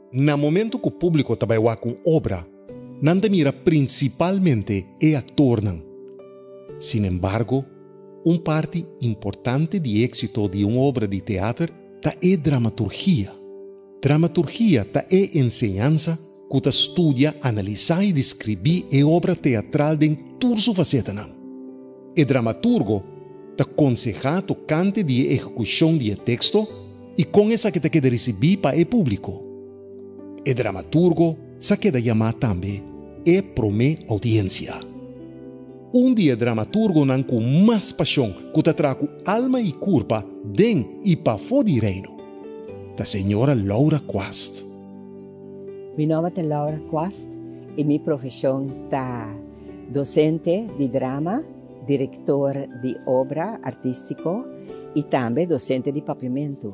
Na momento que o público trabalha com obra, não mira principalmente o ator. Sin embargo, parte importante de êxito de uma obra de teatro é dramaturgia. Dramaturgia é ensinança que estudia, analisa e descreve a obra teatral em todas suas facetas. O dramaturgo aconseja o cante de execução de texto e com essa que quer receber para o público. O dramaturgo se quer chamar também e promete audiência. Dia dramaturgo não com mais paixão que te trago alma e corpo dentro e para fora do reino. Da senhora Laura Quast. Meu nome é Laura Quast e minha profissão é docente de drama, diretor de obra artístico e também docente de papiamento.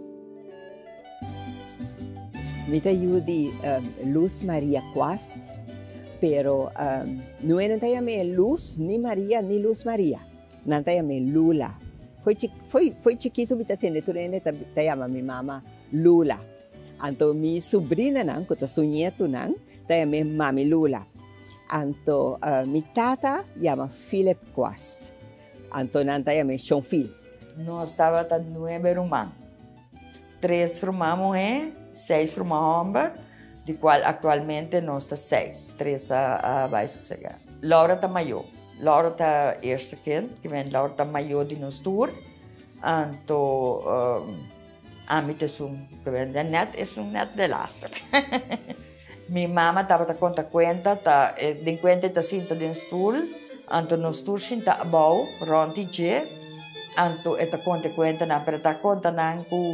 Me ajuda Luz Maria Quast, pero não é Luz, nem Maria, nem Luz Maria. Não é Lula. Foi chiquito, me atende, te chama minha mama Lula. Então, minha sobrinha, que é sua nieto, te chama Mami Lula. Então, minha tata chama Philip Quast. Então, não te chama Sean Phil. Nós estávamos 9 irmãos. 3 irmãs mulheres, 6 irmãos homens, de qual atualmente nós estamos 6. 3 vai sossegar. Laura está maior. Laura está eerste kind, que vem Laura está maior de nós tour. Então, a mim que vem de net, é net de lastre. Minha mama estava a conta, de conta está sinta de stoel, então nós tour sinta abau, rontige, então está conta na, pero está conta na com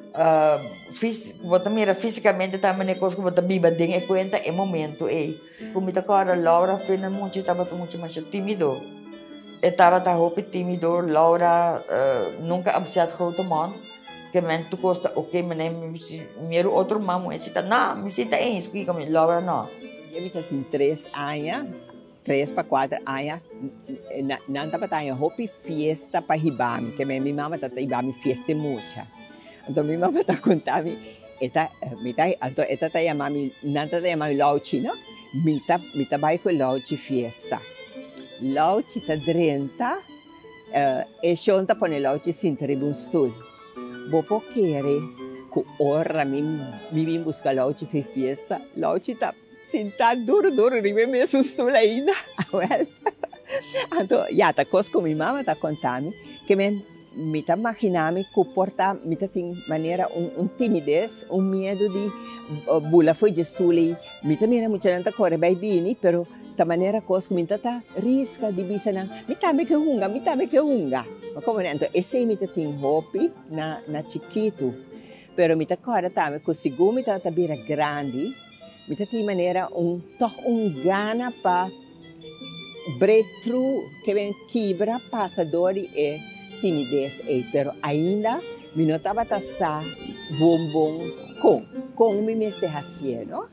você mira fisicamente também é coisa que você biba ding e conta é momento como está agora Laura fez muito estava muito mais tímido estava tímido Laura nunca absat grote man que men tu costa ok men miro outro mamo esse tá não me sinta isso que como Laura não eu tenho 3 anos 3 para 4 anos não estava tendo hopi fiesta para Hibami que minha mama tá Hibami fiesta muita. Então, minha mãe está contando, esta mami, não está mami Lauchi, não? Mita vai com Lauchi fiesta. Lauchi está drenta, e chonta põe Lauchi sem um stool. Bopo querer, que ora me vim buscar Lauchi para fiesta, Lauchi está sentado duro, ribe mesmo stool ainda. Então, tá coisa que minha mãe está contando, que me imaginava que porta me tem maneira timidez medo de bula foi gestuli me mira muito não corre bem bem pero ta maneira coisa que me risca de bisa na me também que hunga mas como então esse me tem hobby na chiquito pero me corre também que seguro me bira grande me tem maneira gana para breakthrough que vem quebra passador e timidez, pero ainda me notava tassar bom com me meste haciendo.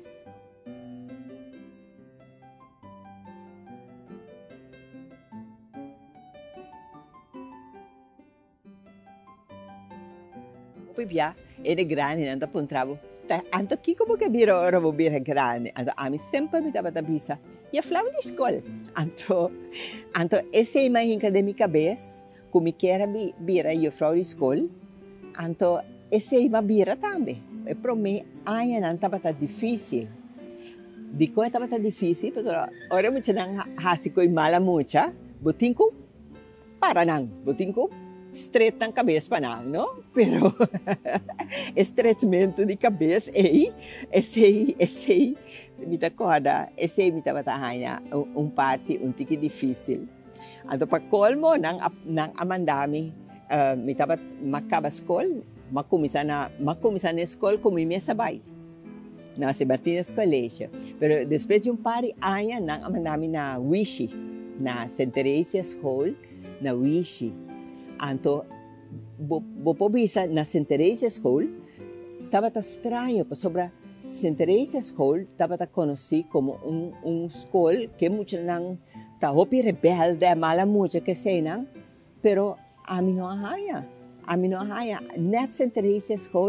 Pipia era grande, não encontrava. Anto aqui como que vira grande, anto a mim sempre me dava bisa. E a flava de escola. Anto essa imagem que de minha cabeça como quer vira eu frau de escola, então esse é uma vira também. Para mim, ainda não estava tão difícil. De como estava tão difícil, porque agora muito não hasi com mala muita, botinco para não, botinco straight na cabeça para não, pero estreitamento de cabeça esse me acorda, esse me estava tão parte tique difícil. Então, para colmo, nang amandami, me estava macaba escola, makumisa na escola como me sabay. Na Sebastinas Colégio. Pero depois de par de anos, nang amandami na Wishi, na St. Teresia School, na Wishi. Então, bo bisa na St. Teresia School, estava estranho, sobre St. Teresia School, estava conhecido como escola que muito nang hopi rebelde, mala mucho que sei, não? Pero a mim não haya. Net St. Teresia School,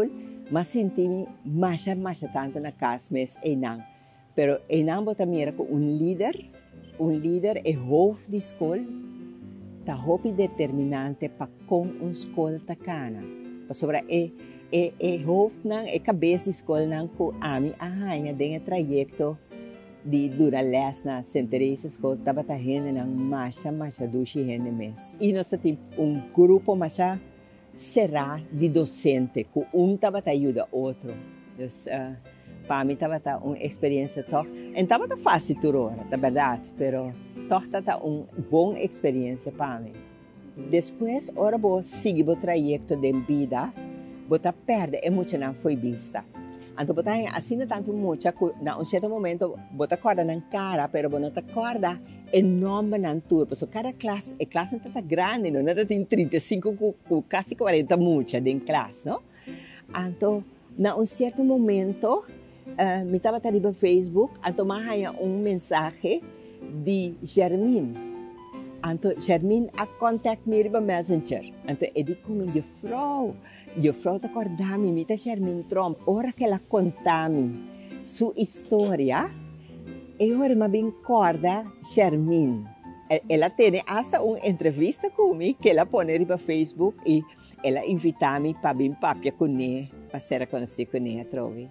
mas senti-me mais tanto na casa, mas não. Pero não bota mira com líder é hoofd de escola, tá hopi determinante para com escola tacana. Para sobra hoofd não é cabeça de escola não com ami arranha dentro trajecto de durales na Teresa escola tava tá rende não mais dushi rende mês. E nós temos grupo mais será de docente que tava tá ajuda outro. Então, para mim estava uma experiência toch. E estava fácil tudo hora, na verdade, pero toch estava uma boa experiência para mim. Depois, ora vou seguir o trajeto de vida, vou perde e muito não foi vista. Então, vou assim tanto muito que, em certo momento, vou corda na cara, pero vou não corda enorme na turma. Porque cada classe está grande, não tem 35, quase 40 muitas em classe, não? Então, em certo momento, me estava ali no Facebook, então me mensagem de Germine. Então, Germine a contact me no Messenger. Então, eu disse como a vrouw te acordar-me, me Germine Trump, ora que ela conta-me sua história, eu ora me acorda Germine. Ela tem até uma entrevista comigo que ela põe no Facebook e ela invita-me para vir papia com ela, para ser conhecida com ela, trovi.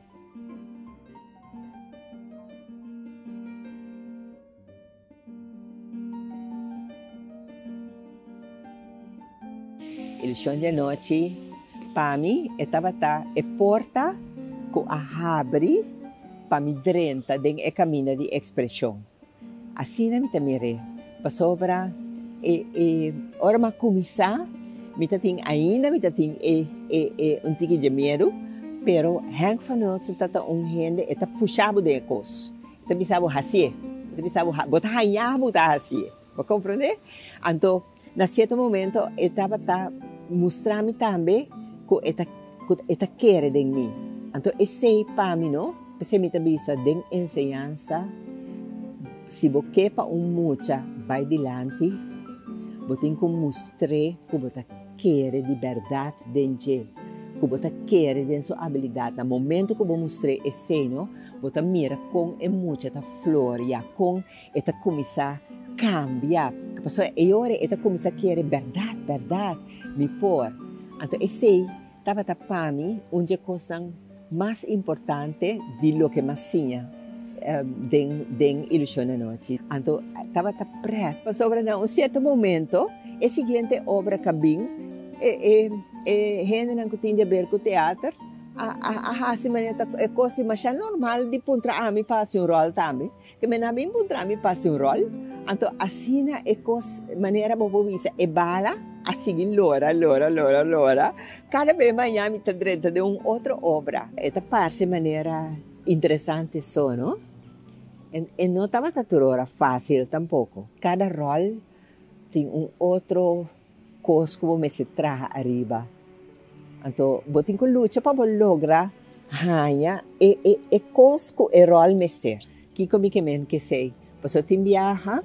Ilusão de noite, para mim, estava a porta que abre para me drenta dentro do caminho de expressão. Assim, eu me mirei. Para sobra, ora me começar, me ainda tico de medo, pero hang van ons tata gente está puxado de coisa. Está pensando assim, está pensando botar hanhar botar assim, vai compreender? Então, na certo momento, estava mostrando também que está quer de mim. Então, esse para mim, não, você me visa de ensinança, se você quer para mucha vai adiante, você tem que mostrar que você quer de verdade dentro, que você quer de sua habilidade. No momento que você mostra esse, não, você mira com mucha floria, com esta começar cambia. Pessoa e ora esta começa a querer verdade, me pôr. Então esse estava para mim onde coisa mais importante de lo que mais tinha den ilusão na noite. Então estava preto. Mas sobre certo momento, a seguinte obra cabim gente não tinha a ver com o teatro. Assim é coisa mais normal de puntra a mim passe rol também. Que me na bem puntra a mim passe rol. Então, assim é a maneira como visa é bala, assim lora. Cada vez mais me está dentro de uma outra obra. Esta parte de maneira interessante só, não? E não estava tudo fácil tampouco. Cada rol tem outro coisa que você traz arriba. Então, você tem que lutar para lograr ganhar e coisa que o rol mestre. Que comigo que sei. Você tem viaja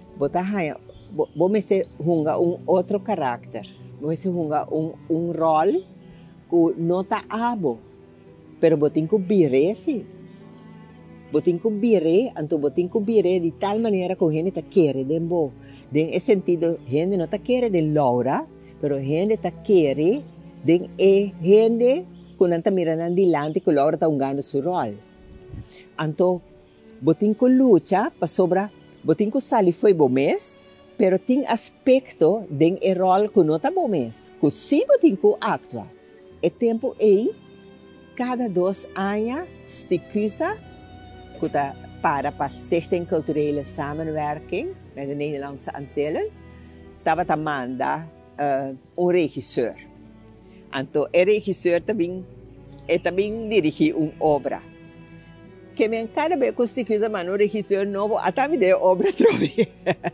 você hunga outro caráter, você hunga rol que não está abo, pero você tem que virar sim, você tem que virar, então você tem que virar de tal maneira que a gente está querendo de bom, em sentido a gente não está querendo de Laura, pero a gente está querendo de gente que não está mirando adiante que Laura está jogando seu rol, então você tem que lutar para sobrar. Você tem que sair foi bom mês, pero tem aspecto de rol que não está bom mês. Que sim você tem que actuar. É tempo aí, cada 2 anos, sticusa, que está para a Stichting Culturele Samenwerking, met de Nederlandse Antillen, estava a mandar regisseur. Então, o regisseur também dirige uma obra. Que me cada vez que eu uso mano registro novo, até me deu obra trovi.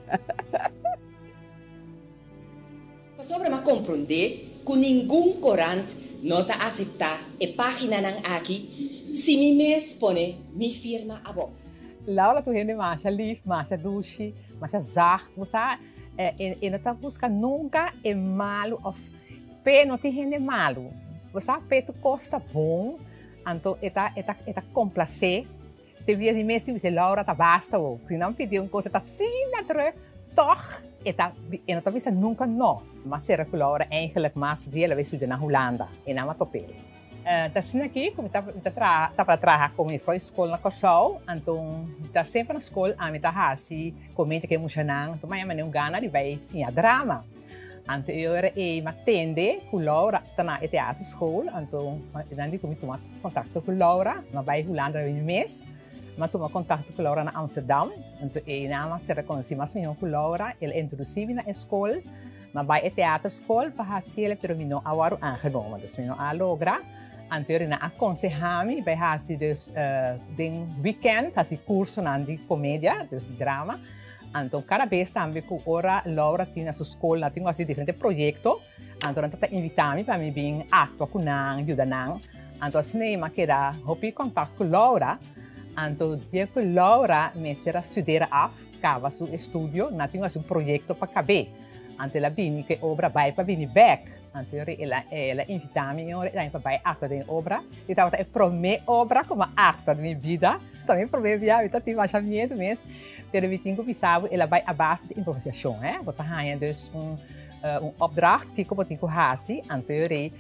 Sobre me compreender que nenhum corante não está aceitar a página não aqui, se me mesmo põe minha firma a bom. Laura tu gente mais lief, mais doce, mais zacht, você e não está buscando nunca é malo ou pé não tem gente malo. você aperta costa bom, então eta complacer. Teve de mês que Laura tá basta ou se não pediu uma coisa tá sim na toch eta en não talvez nunca não, mas será que Laura eigenlijk mais dia ela vai na Holanda e na Matopele. Tá assim aqui como tá para trabalhar como foi escola na Kosovo, então tá sempre na escola a mim tá assim comenta que emocionante, então mas eu gana de vai sim a drama. Então eu era matende com Laura tá na teatro school, então dan die kom ik tomar contato com Laura, na vai Holanda em mês. Mas tomou contato com Laura na Amsterdam, então ela se reconheceu mais com Laura, ela introduziu na escola, mas vai a teatro escola para fazer, mas não agora aangenomen, dus não a logra. Então ela aconselha-me, vai fazer dus den weekend, fazer curso na de comédia, dus de drama. Então cada vez também com ora Laura tinha na sua escola, tinha assim diferentes projetos, então ela está invitando para mim vir atuar com ela, ajudar ela. Então assim eu quero hopi contato com Laura. Então, dia que Laura me estudar af, cava seu estúdio, nós tínhamos projeto para caber. Então, ela vinha que obra vai para vir back. Então, ela invita-me para vai atuar em obra. E estava a primeira obra como arte da minha vida. Também primeira via, eu tive mais medo mesmo. Mas eu tinha pensado, ela vai a base de improvisação, né? Você tem dus opdracht que como tinha que fazer. Então,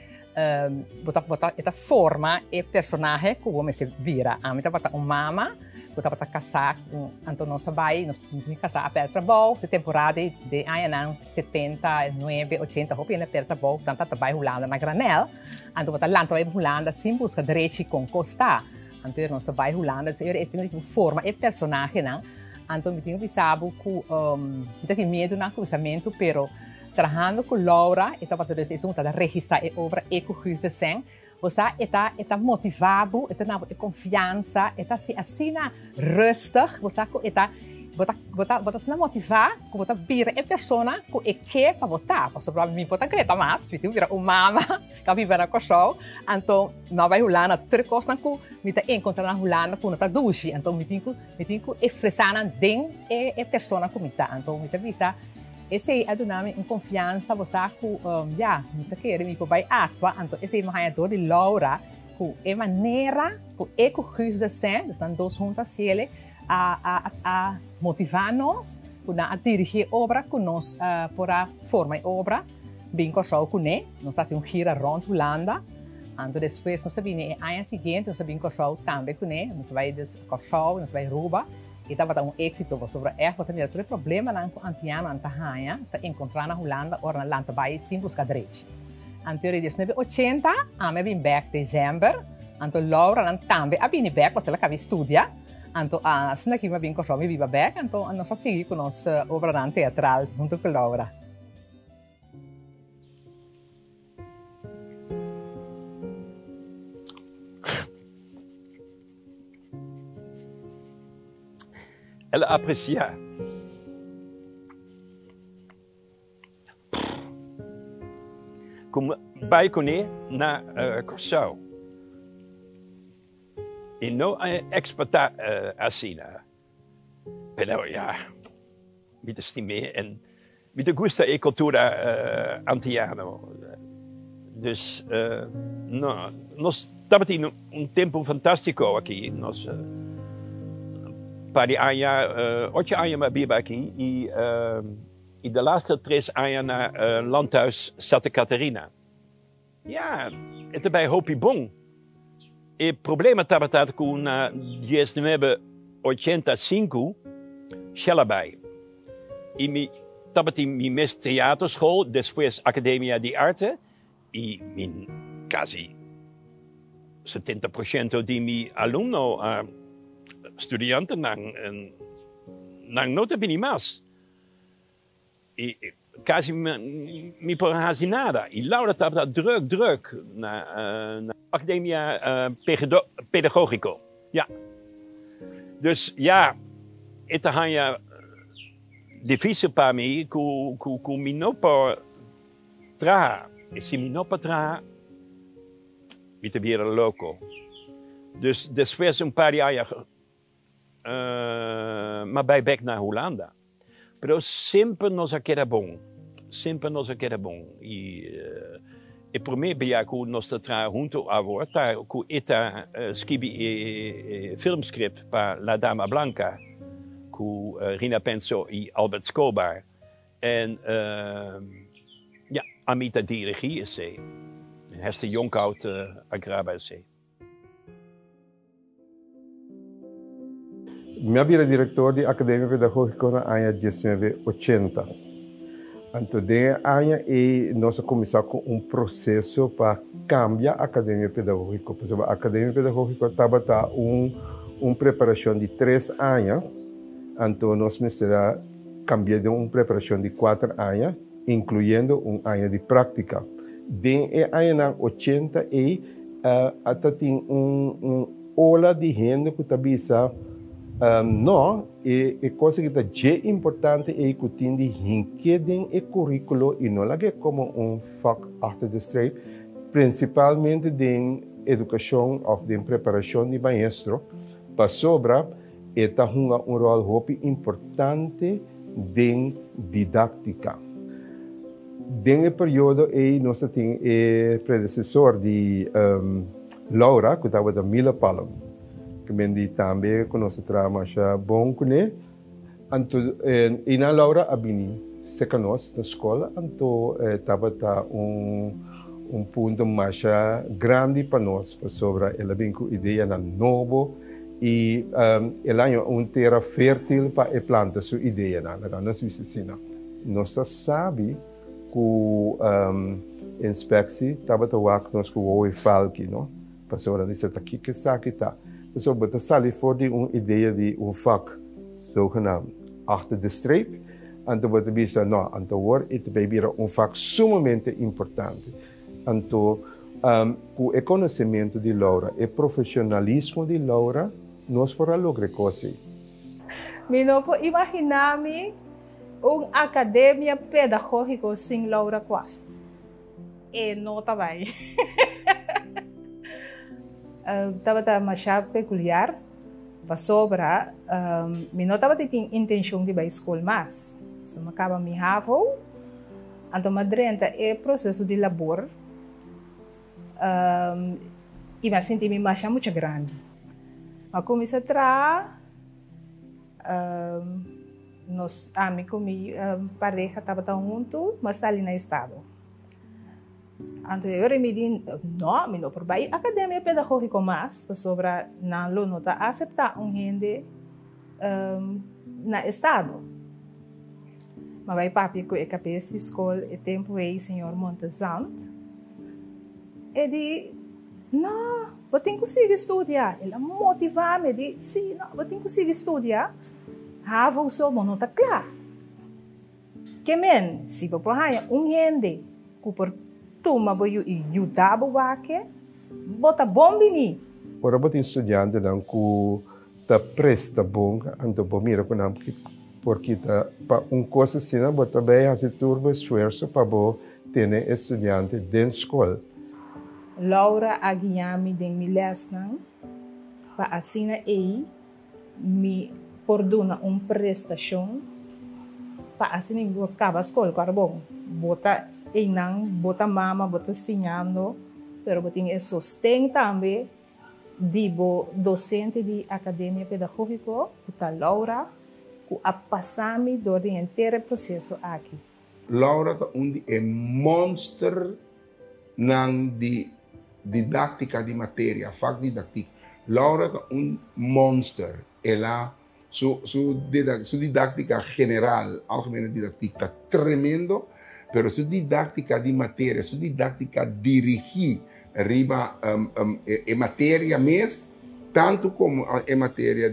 botar essa forma e personagem que o homem se vira. A mim botar mama, botar casar, então nós vai, nós casar a perto trabalho, de temporada de ano 79, 80, hopi na perto trabalho, tanto trabalho Holanda na granel, então botar lá trabalho Holanda sem buscar direito com costa, então nós vai Holanda, se ele tem uma forma e personagem, não, então me tinha pensado que tem medo no cruzamento, pero trabalhando com Laura, estava toda a registrar a obra e com o sen, você está motivado, está na confiança, está assim rustig, você está se motivar, que você vira a pessoa que quer para votar, porque para mim pode acreditar mais, você vira uma mama, que vive na Kosovo, então não vai Holanda, três coisas que me está encontrando na Holanda, que não está duche, então me tenho que expressar dentro a pessoa que me está, então me está visa. Esse é uma confiança, você que quer me vai atuar, então esse é o maior de Laura, que é maneira que é que o de ser, são dois juntas ele a motivar-nos, a dirigir a obra que nós por a forma a obra, bem com o com ele, nós fazemos gira rond Holanda, então depois nós sabemos a ano seguinte nós sabemos com o também com ele, nós vai com o nós vai Ruba. E estava êxito sobre erro também outro problema na antiano antahanha tá encontrar na Holanda ou na Holanda vai sem buscar direito. Então em 1980 a me vim back dezembro, então Laura também a vim back porque ela acabou estudar, então assim aqui me vim com me viva back, então nós seguimos com nossa obra teatral junto com Laura. Ela aprecia. Como vai com ele na Kosovo. E não exportar assim. Pero ja, met estimé en met de gusta e cultura antiano. Dus nós estamos tendo tempo fantástico aqui. Nós paar anos, 8 anos maar bier aqui e de laatste 3 anos na landhuis Santa Catarina. Ja, het erbij hoop je bom. E problema estava com 1985, Shellabay. E me estava em minha teaterschool, depois Academia de Arte, e min quase 70% de meus alunos estudiantes não nota bem mais. E quase me por nada. E Laura estava druk na Academia Pedagogico. Ja. Dus ja, het is difícil para mim que me não pode trabalhar. E se me não pode trabalhar, me te weer louco. Dus después paar jaar maar bij back naar Holanda. Pero sempre nos queda bom. Sempre nos queda bom. E por me bia ku nostra tra junto a volta ku ita scribi filmscript pa La Dama Blanca ku Rina Penso e Albert Scobar en ja Amita Dirigie se Hester Jonkhout agraba se. Minha era diretor de Academia Pedagógica na ano 1980. Então, de ano, nós começamos com um processo para cambiar a Academia Pedagógica. Porque a Academia Pedagógica estava uma preparação de 3 anos. Então, nós precisamos cambiar de uma preparação de 4 anos, incluindo ano de prática. De ano 80, até tem ola de gente que está não, é coisa que é importante é que tem de hinqueden o currículo e não é como vak achter de streep, principalmente de educação ou de preparação de maestro, para sobra, está um rol importante de didática. Nesse período, nós temos o predecessor de Laura, que estava da Mila Palom. Que mendi também com nosso trabalho bom com ele. Então, e na Laura abini secanos na escola, então estava ponto mais grande para nós, sobre ela bem com ideia na novo e ela é terra fértil para a planta sua ideia na nós visitamos. Nós sabe que inspecção estava a nós com o falque, não? Para sobre isso aqui que sabe tá. So, but sali voor die ideeën die vak zogenaamd achter de streep. En toen wordt het nou, en toen wordt het bij vak sumamente importante. En toen, o conhecimento de Laura, o profissionalismo de Laura, nós para lograr coisas. Minopo, imaginami academia pedagógica sem Laura Quast. E não também. Estava masyado peculiar, para sobra, não estava tendo intenção de ir à escola mais. So, acaba me havo, então madrenta é processo de labor, e me senti mais muito grande. Mas comecei a trabalhar, nós amigos, pareja estava junto, mas ali não estava. Então, eu me disse, não por baixo, academia pedagógica mais, sobre não nota aceitar gente na estado. Mas vai papi que é capaz de escola e tempo aí senhor Montezant. E di, não, eu tenho que conseguir estudar. Ele motiva-me, di, sim, não, eu tenho que conseguir estudar. Hava o seu nota clara. Que men, se eu prohaia gente que por tuma boyu ajudava o que, bota bombini. Ora botin estudante dan ku ta presta bom, anto bomira com nam porque ta pa coisa assim, bota bem fazer turbo esforço para bo ter estudante dentro escola. Laura aguiami den mi lesnan para assina aí me pordona prestação para assina em acaba a escola, claro bom, bota inang, bota mama, bota stinhando, pero boting é sostém também de docente de academia pedagógica, que Laura, que a passami do inteiro processo aqui. Laura é monster nang di didática de matéria, fac didactic. Laura é monster. Ela su didática general, algemene didáctica, tremendo. Pero su didáctica de matéria, su didática dirigir arriba em matéria mesmo, tanto como em matéria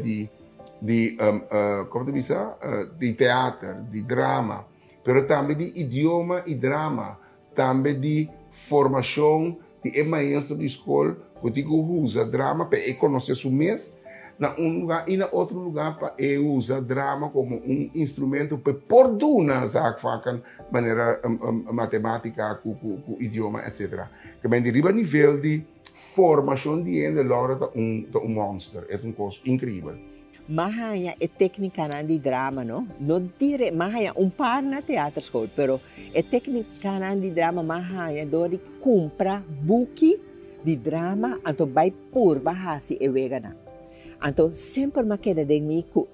como de teatro, de drama, pero também de idioma e drama, também de formação de maestro de escola, que usa drama para conhecer su mês, na lugar e na outro lugar para usar drama como instrumento para porduna zaak maneira matemática, com idioma, etc. Que bem de nível de formação de Laura é monster, é coisa incrível. mahaya e técnica de drama, no? Non dire mahaya un par na teatro school, pero e técnica de drama mahaya dori compra buki di drama anto bai pur bahasi e vegana. Anto sempre ma queda de mi ku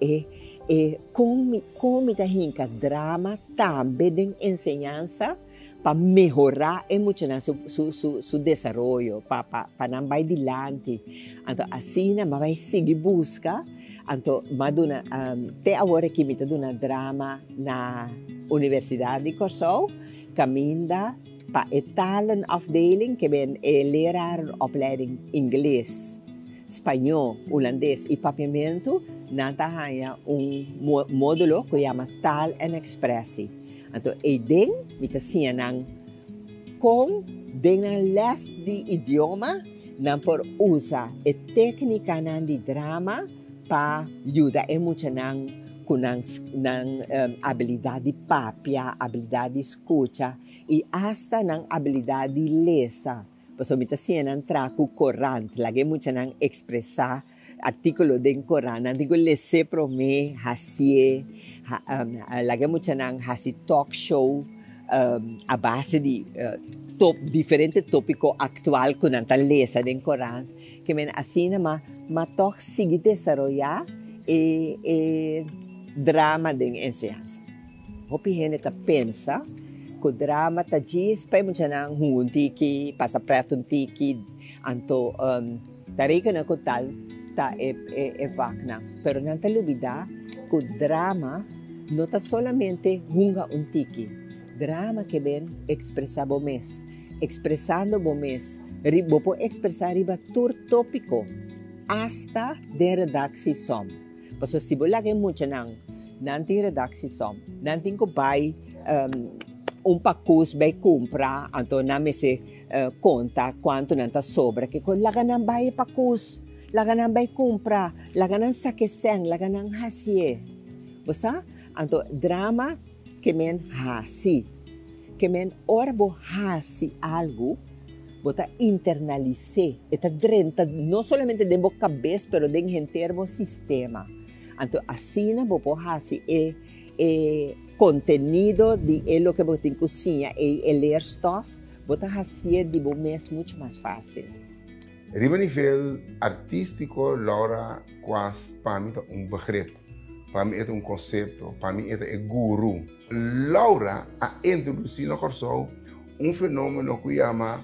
como da hinka drama tambe den enseñanza para mejorar emocional su desarrollo, para não vai dilante. Então, assim, mas vai seguir busca. Então, maduna até agora que me dá drama na Universidade de Curaçao, caminha para a talenafdeling, que é lerarenopleiding inglês, espanhol, holandês e papiamento, nanta hanya módulo que chama Tal en Expressie. Então, e den, mita siya nang kung den ang les di idioma, nang por usa e teknika ng di drama pa ayuda e mucha nang kunang habilidad di papia, habilidad di escucha, e hasta ng habilidad di lesa. Paso mita siya nang traku korant, lagi mucha nang ekspresa artículo del Corán, digo lese pro me, hasie, lagi mucha nang hasi talk show a base di diferente tópico actual con anta lesa del Corán, que men así ma toch sigue desarrollar e drama de enseñanza. Hopi gente ta pensa que o drama ta gis pa mucha nang huntiki, pasa prato tiki, anto tarika na ko tal ta vacna, pero não te olvida que o drama não está solamente hunga un tiki. Drama que ven expresa bomes, expresando bomes, ribo expresar riba tur tópico, hasta de redaksisom. Paso si bolage mucha nang, nanti redaksisom, nanti ko bay pacus bay compra, anto name se conta quanto nanta sobra, que con laganan bay pacus, laganan bay compra, laganan sakesen, laganan hasie. Basta, anto drama que men hasi, que men orbo hasi algo, bota internalize, eta drenta, não solamente de boca cabeça, pero de entermo sistema. Anto assim na bopo hasi contenido de lo que botin cozinha e ler stof, bota hasi de bom mês muito mais fácil. Riba nível artístico, Laura, quase para mim é begrip. Para mim é conceito, para mim é guru. Laura a introduzido no Curaçao fenômeno que chama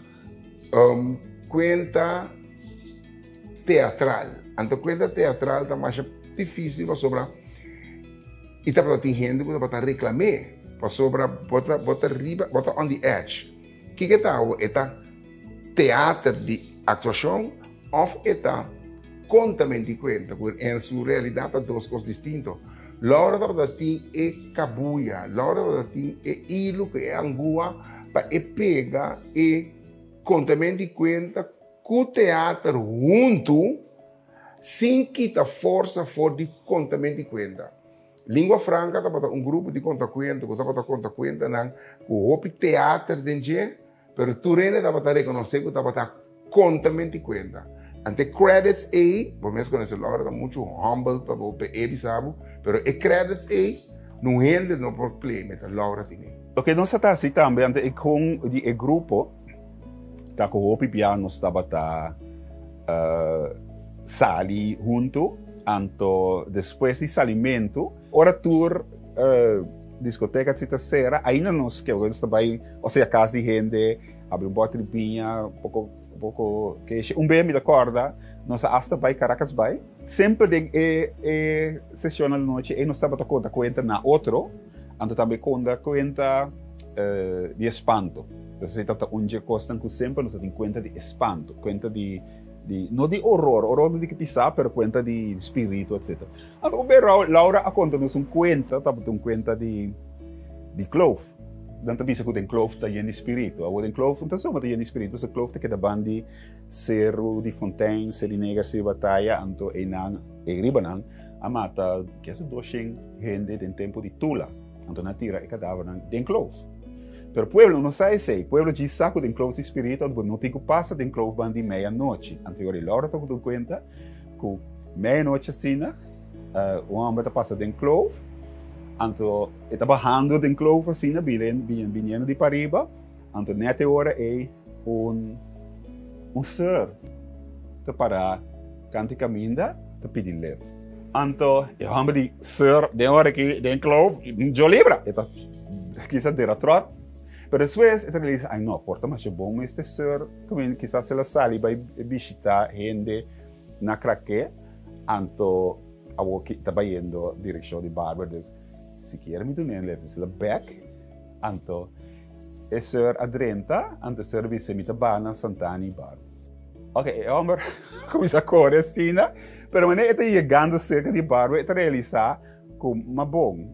cuenta teatral. Então, cuenta teatral está mais difícil sobre e está para gente que está reclamar, para sobre bota riba, bota on the edge. Que está teatro de atuação ou está contamento de cuenta, porque em sua realidade há duas coisas distintas. Laura da tem é cabuia, Laura da tem é ilo que é angua para pegar e contamento de cuenta com o teatro junto, sem quitar força for de contamento de cuenta. Língua franca está para grupo de conta cuenta, que está para conta cuenta não, o hopi teatro dentro, pero tu rene está para reconhecer que está para contamento de cuenta. Ante credits por mesmo conhecer Laura está muito humble para o sabe, pero e credits não rende no problema, essa Laura tem. O que nós está assim também, ante com o grupo tá com o piano estava sali junto, anto depois de salimento, oratur discoteca cita sera, ainda nós que agora está bem, ou seja, casa de gente, abre bote de pinha, pouco que bem me acorda, nós hasta vai Caracas vai, sempre de sessão à noite e nós estava conta cuenta na outro, anto também conta de espanto. Você está onde costam que sempre nós temos conta de espanto, conta de não de horror não de que pisar, pero conta de espírito, etc. Então, Laura a conta nos conta, tá botando conta de clove. Dan tabi sa kuten clove ta yen espírito. A woden clove então só mata yen espírito, sa clove ta que bandi seru di fontaine, se di negar se batalha, anto enang ribanan amata que é doshing gente den tempo de tula. Anto na tira e cadáver den clove. Pero pueblo não sai sei, pueblo de saco den clove espírito, não tico passa den clove bandi meia-noite. Anterior Laura tá com conta que meia-noite assim, o homem está passando em clove, então está bajando em clove assim, vindo de pariba, então nessa hora é ser te parar, canti caminda, te pedir leve. Então, o homem de ser, de hora que de clove, eu libra, então quizás de trot. Pero después, ele diz, ai não, porta mais bom este ser, também quizás ela sai vai visitar gente na craque, então eu estava indo direção de barber, dus se quer me doen leve, ela back, então é ser adrenta, então serviço me tabana Santani bar. Ok, homem começa a correr assim, pero quando está chegando cerca de barber, ele realiza como uma bom.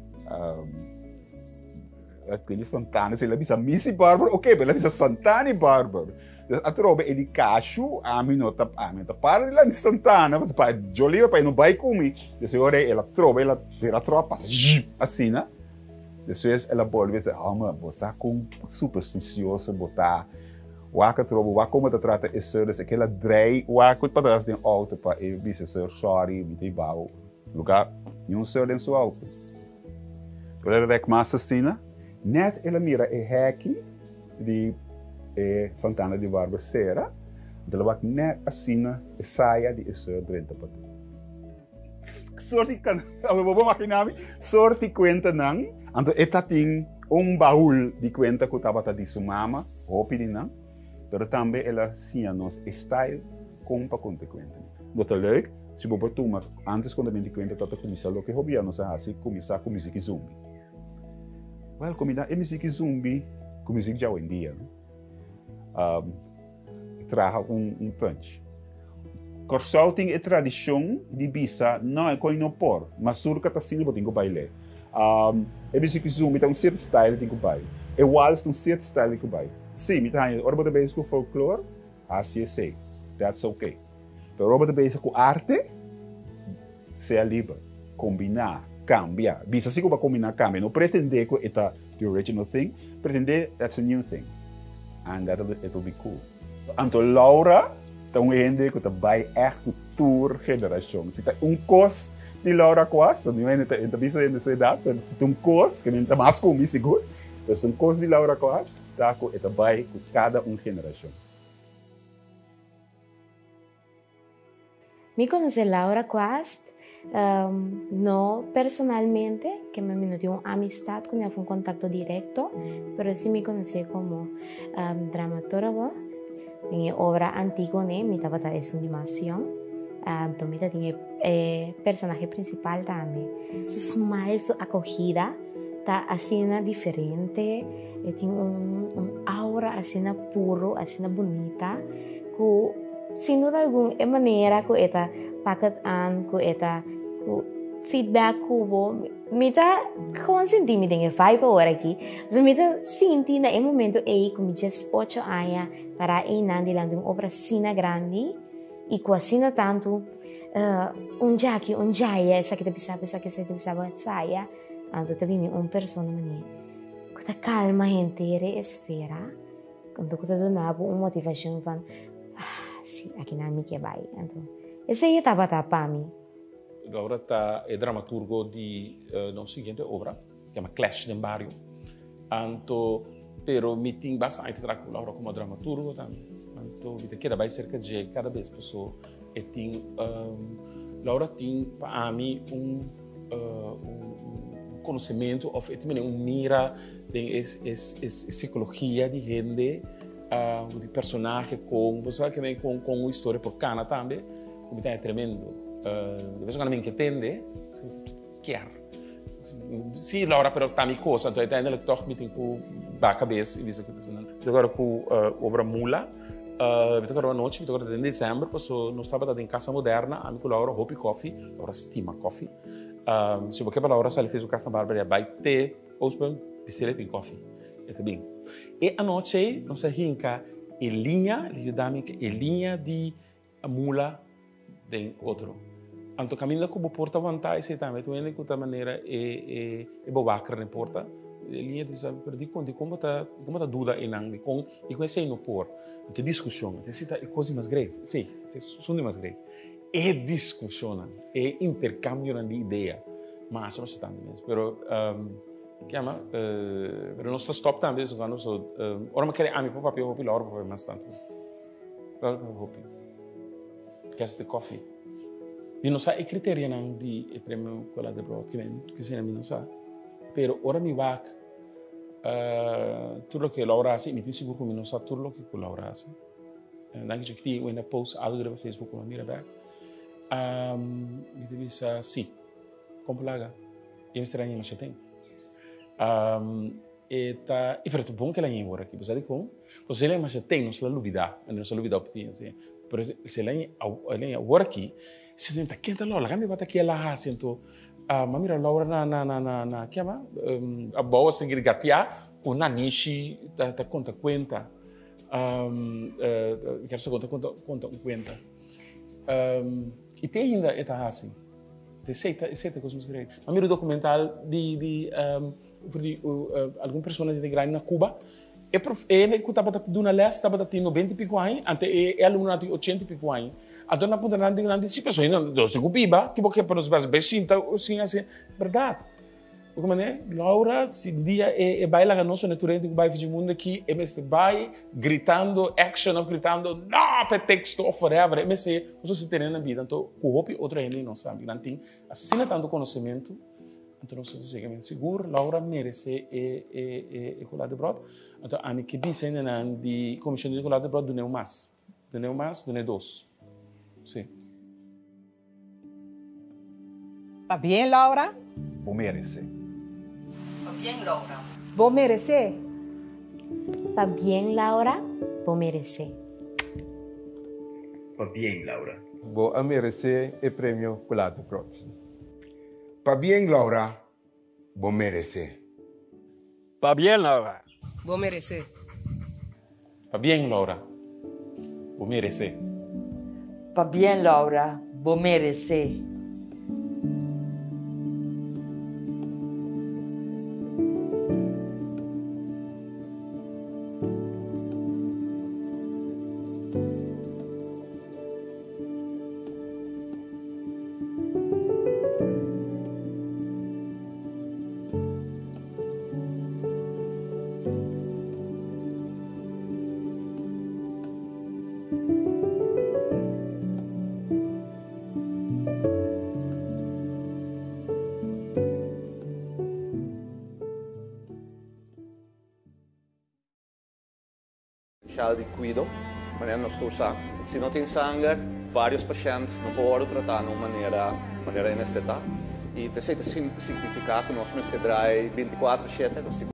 Quindi Santana, se la bisa misi barber, ok, bella bisa Santani barber. A trobe e di cascio, a mi nota, parla di Santana, ma pa joliva pa non vai come. Desse ora ela trobe, ela tropa, assim, né? Depois ela volve dizer, mas botar com supersticioso, botar waka trobe, waka como te trata isso, desse que ela drei, waka para trás de auto para e bisa ser sorry, me te bau. Lugar, nenhum ser em sua auto. Ela recmassa assim, né? Net ela mira e hek de Santana de Barba Sera, ela vai net assina e saia de isso dentro para sorte kan, eu vou imaginar sorte conta não, então eta tem baú de conta que estava de sua mama, hopi de não, mas também ela sim nos style com para conta conta. Bota leuk, se você toma antes quando a gente conta tata começar lo que hobby não sei assim começar com música zumbi. Well, combinar a música zumbi com música já hoje em dia, traz punch. Corsal tem a tradição de bisa, não é coisa não por, mas surca tá sendo botinho baile. A música zumbi tem certo style de baile. E waltz tem certo style de baile. Sim, me tá aí. Ora bota com folclore, assim é sei, that's okay. Pero ora bota com arte, seja livre, combinar. Cambia. Bisa se vai combinar cambia. Não pretender que é the original thing. Pretender that's a new thing. And it'll be cool. Então, Laura, então gente que vai echt tour geração. Se tem cos de Laura Costa, não é então bisa de sua idade, se tem cos que não mais como seguro. Então, se tem cos de Laura Costa, tá com vai com cada geração. Me conhece Laura Costa. No personalmente, que me dio una amistad con ella, fue un contacto directo, pero sí me conocí como dramaturgo en obra antigua, mi estaba es una animación, entonces tiene personaje principal también. Su smile, su acogida, está así diferente, tiene un aura así puro, así bonita, que sin duda alguna manera que esta paket aan ku eta ku feedback kubo mita gewoon senti mi dinge vibe ora aqui so mita senti na momento ku mi just 8 anos para nandi lang obra sina grande e com assina tanto jaki jaya essa que te pensava saia ando te vini persona mani que calma gente esfera quando que te donava motivação van sim aqui na mi que vai então esse aí estava para mim. Laura é dramaturgo de nossa seguinte obra, que chama Clash de Barrio. Então, pero me tem bastante trabalho com Laura como dramaturgo também. Então, me tem vai cerca de cada vez pessoa e tem Laura tem para mim conhecimento ou mira de psicologia de gente, de personagem com você que com uma história por cana também. É tremendo. De vez em quando me entende, quer. Se Laura pero também coisa, então uiteindelijk toch met een ba cabeça e dizer que agora com obra Mula, agora uma noite, agora em dezembro, passou nós estava em casa moderna, a minha Laura Hopi Coffee, Laura estima coffee. Se você para Laura só fez o casa Bárbara, vai ter ospen piscina em coffee, é bem. E a noite nós rinca em linha, de Mula den outro. Então, caminho como porta vantagem também, tu ainda de outra maneira é bobacra na porta. Linha de sabe perdi como tá dúvida em nang com e com esse no por. Tem discussão, tem cita é coisa mais grande. Sim, tem som mais grande. e discussione, e intercambio di idee. Ma sono tanti mesmo. Però, chiama, per il nostro stop também, quando ora mi chiede, mi può proprio hopi l'oro, proprio mais tanto. Hopi. Quer de coffee? E não sabe, e criteria não de prêmio qual é de broad, que se não sabe. Pero ora mi va, tudo que Laura hace, me diz seguro que não sabe tudo que Laura hace. Dan que eu tinha uma post algo no Facebook com a mira back. Me diz sim, complaga. E me estranha mas tem. E per tu bom que ela ia embora aqui, você com, você lembra mas tem, não se lubida, não se lubida opinião, pero se ela ia embora aqui, se não tá quente lá, ela me bota aqui ela assim, mamira Laura na que ama, a boa seguir gatia, com na niche tá conta quero só conta e tem ainda esta assim de seita coisas great mas miro documental de alguma pessoa de grande na Cuba ele que estava dando leste estava tendo 90 e pico anos até ele aluno de 80 e pico anos a dona ponta grande se pessoa não se cubiba que porque para os besinta assim verdade como é Laura se dia baila a nossa natureza que vai fazer mundo aqui vai gritando action of gritando não para texto ou forever você se tem na vida então o hopi outra gente não sabe não tem assim tanto conhecimento então nós somos seguro Laura merece colar de broad então a mim que disse ainda de comissão de colar de broad do mais do dois sim Tá bem Laura Vou merecer. Bien, Laura. Vou merecer? Tá bem, Laura? Vou merecer. Tá bem, Laura. Vou merecer o prêmio Colado Prox. Pa bien, Laura. Vou merecer. Pa bien, Laura. Vou merecer. Pa bien, Laura. Vou merecer. Pa bien, Laura. Vou merecer. De cuido, maneira nós usamos. Se não tem sangue, vários pacientes não podem tratar de uma maneira honesta. E tem significa que nós me 24/7,